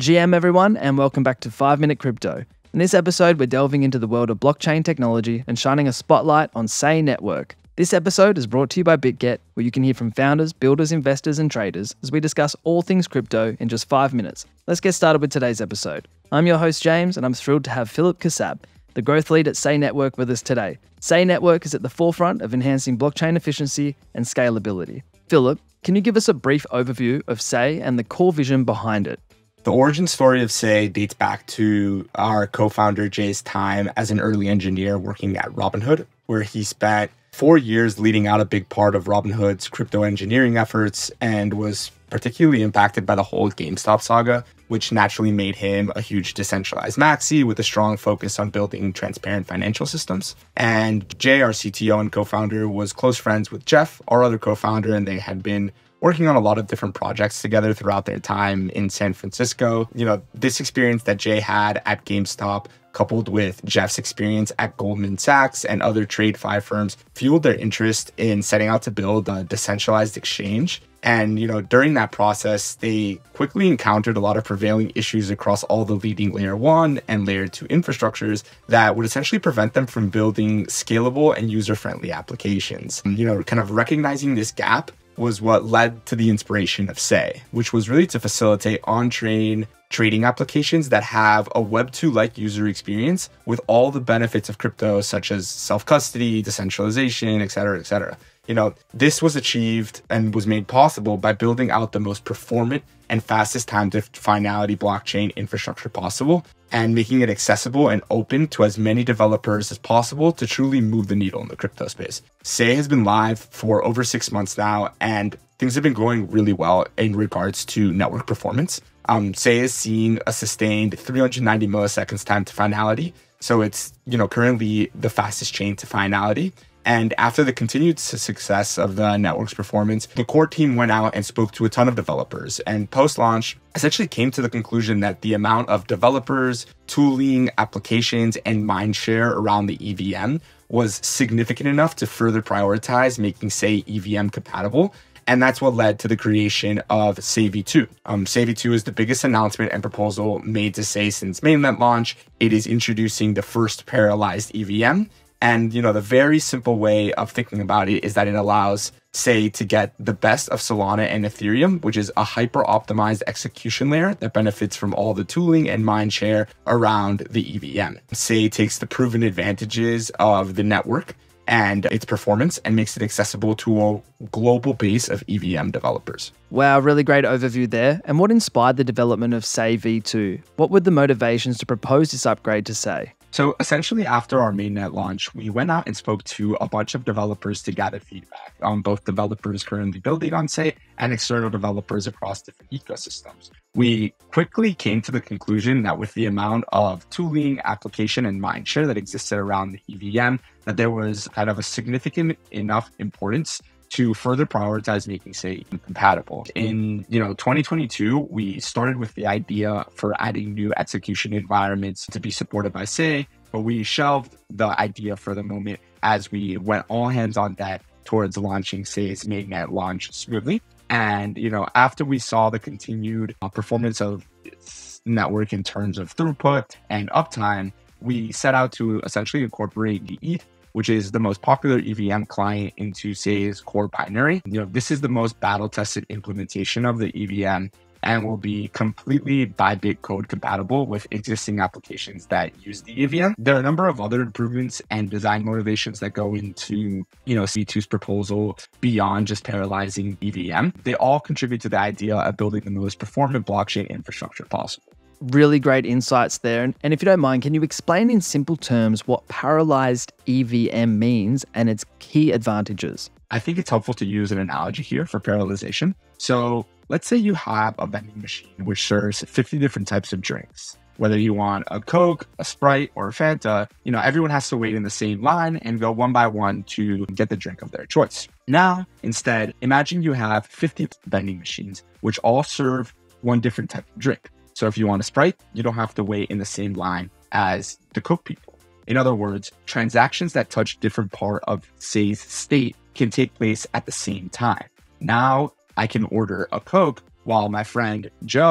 GM everyone, and welcome back to 5 Minute Crypto. In this episode, we're delving into the world of blockchain technology and shining a spotlight on Say Network. This episode is brought to you by BitGet, where you can hear from founders, builders, investors, and traders as we discuss all things crypto in just 5 minutes. Let's get started with today's episode. I'm your host, James, and I'm thrilled to have Philip Kassab, the growth lead at Say Network, with us today. Say Network is at the forefront of enhancing blockchain efficiency and scalability. Philip, can you give us a brief overview of Say and the core vision behind it? The origin story of Say dates back to our co-founder Jay's time as an early engineer working at Robinhood, where he spent 4 years leading out a big part of Robinhood's crypto engineering efforts and was particularly impacted by the whole GameStop saga, which naturally made him a huge decentralized maxi with a strong focus on building transparent financial systems. And Jay, our CTO and co-founder, was close friends with Jeff, our other co-founder, and they had been working on a lot of different projects together throughout their time in San Francisco. This experience that Jay had at GameStop, coupled with Jeff's experience at Goldman Sachs and other TradeFi firms, fueled their interest in setting out to build a decentralized exchange. And, during that process, they quickly encountered a lot of prevailing issues across all the leading layer 1 and layer 2 infrastructures that would essentially prevent them from building scalable and user-friendly applications. Kind of recognizing this gap was what led to the inspiration of Say, which was really to facilitate on-chain trading applications that have a Web 2-like user experience with all the benefits of crypto, such as self-custody, decentralization, et cetera, et cetera. This was achieved and was made possible by building out the most performant and fastest time to finality blockchain infrastructure possible and making it accessible and open to as many developers as possible to truly move the needle in the crypto space. Say has been live for over 6 months now, and things have been going really well in regards to network performance. Say is seeing a sustained 390 milliseconds time to finality. So it's, currently the fastest chain to finality. And after the continued success of the network's performance, the core team went out and spoke to a ton of developers, and post-launch essentially came to the conclusion that the amount of developers, tooling, applications, and mindshare around the EVM was significant enough to further prioritize making Say EVM compatible. And that's what led to the creation of Say V2. Say V2 is the biggest announcement and proposal made to Say since mainnet launch. It is introducing the first parallelized EVM. And, the very simple way of thinking about it is that it allows Say to get the best of Solana and Ethereum, which is a hyper-optimized execution layer that benefits from all the tooling and mindshare around the EVM. Say takes the proven advantages of the network and its performance and makes it accessible to a global base of EVM developers. Wow, really great overview there. And what inspired the development of Say V2? What were the motivations to propose this upgrade to Say? So essentially, after our mainnet launch, we went out and spoke to a bunch of developers to gather feedback on both developers currently building on Say and external developers across different ecosystems. We quickly came to the conclusion that with the amount of tooling, application, and mindshare that existed around the EVM, that there was kind of a significant enough importance to further prioritize making Say compatible. In 2022, we started with the idea for adding new execution environments to be supported by Say, but we shelved the idea for the moment as we went all hands on deck towards launching Say's mainnet launch smoothly. And after we saw the continued performance of its network in terms of throughput and uptime, we set out to essentially incorporate the ETH, which is the most popular EVM client, into Say's core binary. This is the most battle-tested implementation of the EVM and will be completely Bybit code compatible with existing applications that use the EVM. There are a number of other improvements and design motivations that go into, C2's proposal beyond just parallelizing EVM. They all contribute to the idea of building the most performant blockchain infrastructure possible. Really great insights there. And if you don't mind, can you explain in simple terms what parallelized EVM means and its key advantages? I think it's helpful to use an analogy here for parallelization. So let's say you have a vending machine which serves 50 different types of drinks. Whether you want a Coke, a Sprite, or a Fanta, everyone has to wait in the same line and go one by one to get the drink of their choice. Now, instead, imagine you have 50 vending machines which all serve one different type of drink. So if you want a Sprite, you don't have to wait in the same line as the Coke people. In other words, transactions that touch different part of Say's state can take place at the same time. Now I can order a Coke while my friend Joe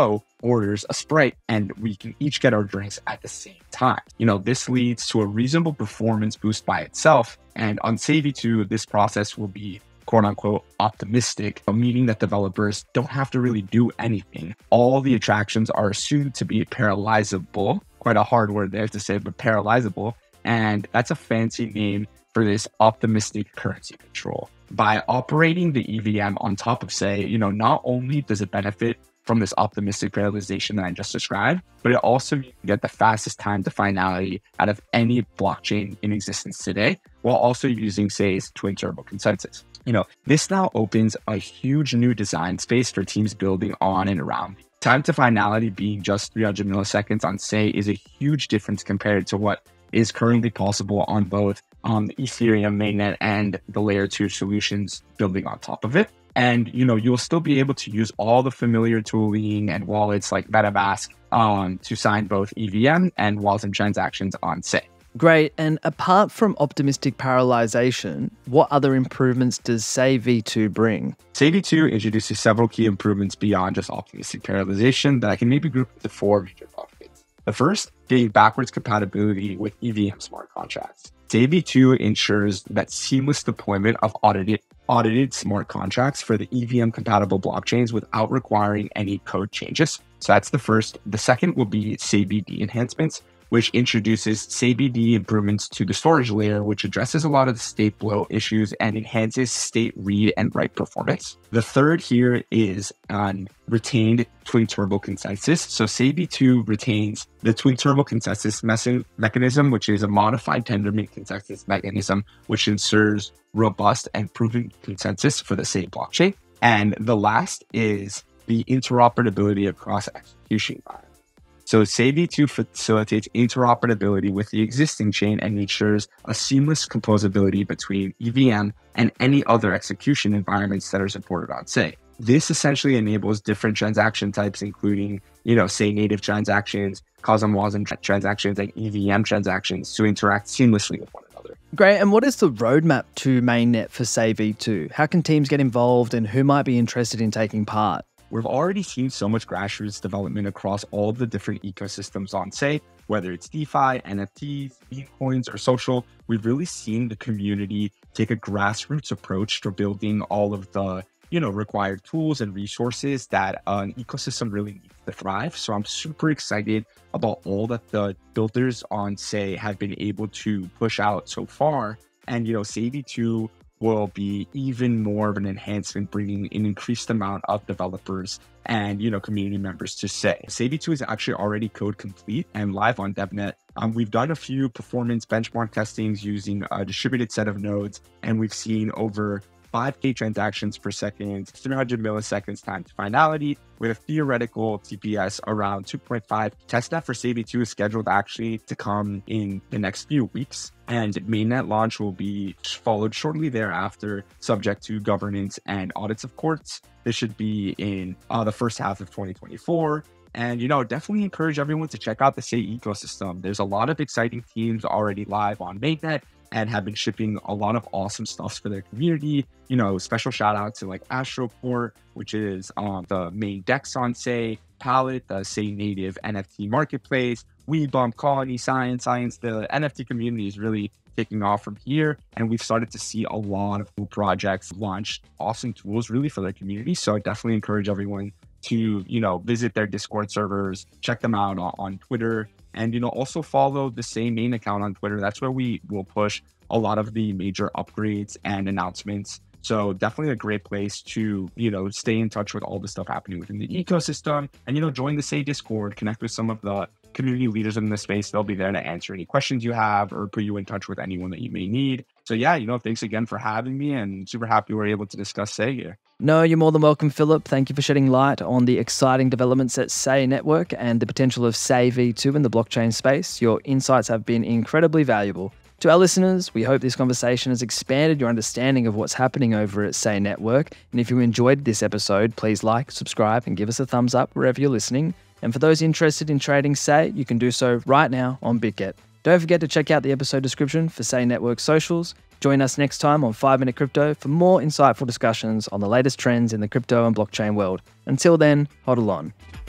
orders a Sprite and we can each get our drinks at the same time. This leads to a reasonable performance boost by itself. And on Say V2, this process will be quote unquote optimistic, meaning that developers don't have to really do anything. All the attractions are assumed to be parallelizable. Quite a hard word there to say, but parallelizable. And that's a fancy name for this optimistic currency control. By operating the EVM on top of Say, not only does it benefit from this optimistic parallelization that I just described, but it also you can get the fastest time to finality out of any blockchain in existence today, while also using Say's twin turbo consensus. This now opens a huge new design space for teams building on and around. Time to finality being just 300 milliseconds on Say is a huge difference compared to what is currently possible on both the Ethereum mainnet and the layer 2 solutions building on top of it. And, you'll still be able to use all the familiar tooling and wallets like MetaMask to sign both EVM and wallets and transactions on Say. Great. And apart from optimistic parallelization, what other improvements does Say V2 bring? Say V2 introduces several key improvements beyond just optimistic parallelization that I can maybe group into 4 major topics. The first being backwards compatibility with EVM smart contracts. Say V2 ensures that seamless deployment of audited smart contracts for the EVM compatible blockchains without requiring any code changes. So that's the first. The second will be SayBD enhancements, which introduces SayBD improvements to the storage layer, which addresses a lot of the state bloat issues and enhances state read and write performance. The third here is on retained twin turbo consensus. So SayV2 retains the twin turbo consensus mechanism, which is a modified Tendermint consensus mechanism, which ensures robust and proven consensus for the Say blockchain. And the last is the interoperability across execution environments. So SayV2 facilitates interoperability with the existing chain and ensures a seamless composability between EVM and any other execution environments that are supported on Say. This essentially enables different transaction types, including, Say native transactions, Cosm Wasm transactions, and EVM transactions to interact seamlessly with one another. Great. And what is the roadmap to mainnet for Say V2? How can teams get involved and who might be interested in taking part? We've already seen so much grassroots development across all the different ecosystems on Say, whether it's DeFi, NFTs, meme coins, or social. We've really seen the community take a grassroots approach to building all of the, required tools and resources that an ecosystem really needs to thrive. So I'm super excited about all that the builders on Say have been able to push out so far. And, Say V2 will be even more of an enhancement, bringing an increased amount of developers and, community members to Say. Say V2 is actually already code complete and live on DevNet. We've done a few performance benchmark testings using a distributed set of nodes, and we've seen over 5K transactions per second, 300 milliseconds time to finality, with a theoretical TPS around 2.5. Testnet for Say V2 is scheduled actually to come in the next few weeks, and mainnet launch will be followed shortly thereafter, subject to governance and audits of courts. This should be in the first half of 2024. And, definitely encourage everyone to check out the Say ecosystem. There's a lot of exciting teams already live on mainnet and have been shipping a lot of awesome stuff for their community. Special shout out to like Astroport, which is the main DEX on Say, Palette, the Say native NFT marketplace, Weedbump, Colony, Science. The NFT community is really taking off from here. And we've started to see a lot of cool projects launch awesome tools really for their community. So I definitely encourage everyone to, visit their Discord servers, check them out on Twitter, and, also follow the same main account on Twitter. That's where we will push a lot of the major upgrades and announcements. So definitely a great place to, stay in touch with all the stuff happening within the ecosystem and, join the Say Discord, connect with some of the community leaders in the space. They'll be there to answer any questions you have or put you in touch with anyone that you may need. So yeah, thanks again for having me, and super happy we're able to discuss Say here. No, you're more than welcome, Philip. Thank you for shedding light on the exciting developments at Say Network and the potential of Say V2 in the blockchain space. Your insights have been incredibly valuable. To our listeners, we hope this conversation has expanded your understanding of what's happening over at Say Network. And if you enjoyed this episode, please like, subscribe, and give us a thumbs up wherever you're listening. And for those interested in trading Say, you can do so right now on BitGet. Don't forget to check out the episode description for Say Network socials. Join us next time on 5 Minute Crypto for more insightful discussions on the latest trends in the crypto and blockchain world. Until then, hodl on.